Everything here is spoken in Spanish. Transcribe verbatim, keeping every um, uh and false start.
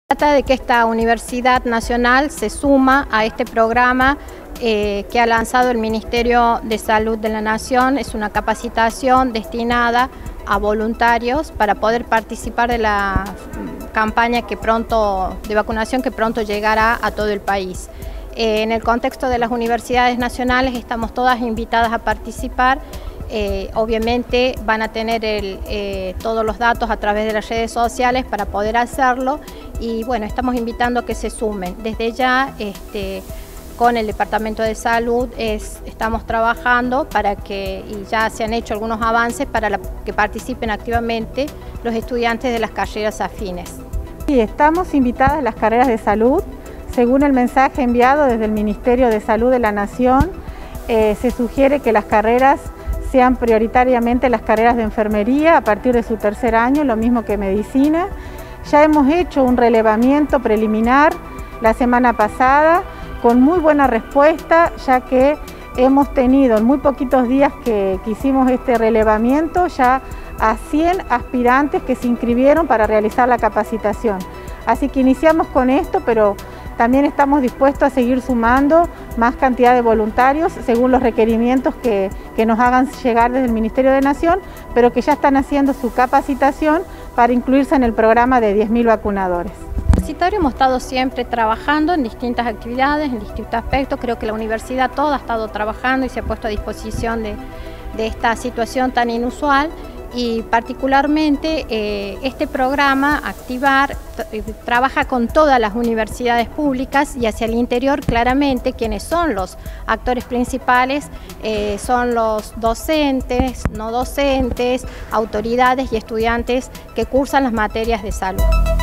Trata de que esta Universidad Nacional se suma a este programa eh, que ha lanzado el Ministerio de Salud de la Nación. Es una capacitación destinada a voluntarios para poder participar de la campaña que pronto, de vacunación que pronto llegará a todo el país. Eh, en el contexto de las universidades nacionales estamos todas invitadas a participar. Eh, obviamente van a tener el, eh, todos los datos a través de las redes sociales para poder hacerlo y bueno, estamos invitando a que se sumen. Desde ya este, con el Departamento de Salud es, estamos trabajando para que, y ya se han hecho algunos avances para la, que participen activamente los estudiantes de las carreras afines. Sí, estamos invitadas a las carreras de salud. Según el mensaje enviado desde el Ministerio de Salud de la Nación, eh, se sugiere que las carreras sean prioritariamente las carreras de enfermería a partir de su tercer año, lo mismo que medicina. Ya hemos hecho un relevamiento preliminar la semana pasada con muy buena respuesta, ya que hemos tenido en muy poquitos días que, que hicimos este relevamiento ya a cien aspirantes que se inscribieron para realizar la capacitación. Así que iniciamos con esto, pero también estamos dispuestos a seguir sumando más cantidad de voluntarios según los requerimientos que, que nos hagan llegar desde el Ministerio de Nación, pero que ya están haciendo su capacitación para incluirse en el programa de diez mil vacunadores. Universitario hemos estado siempre trabajando en distintas actividades, en distintos aspectos. Creo que la universidad toda ha estado trabajando y se ha puesto a disposición de, de esta situación tan inusual. Y particularmente eh, este programa, Activar, trabaja con todas las universidades públicas y hacia el interior claramente quienes son los actores principales eh, son los docentes, no docentes, autoridades y estudiantes que cursan las materias de salud.